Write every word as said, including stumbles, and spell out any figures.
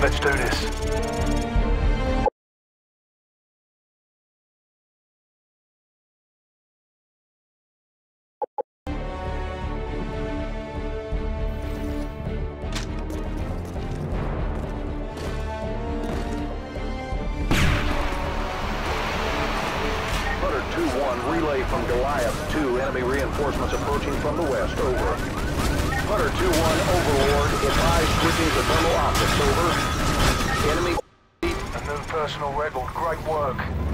Let's do this. two one, relay from Goliath two, enemy reinforcements approaching from the west, over. Hunter two one, Overlord, advise switching to thermal optics, over. Enemy... A new personal record, great work.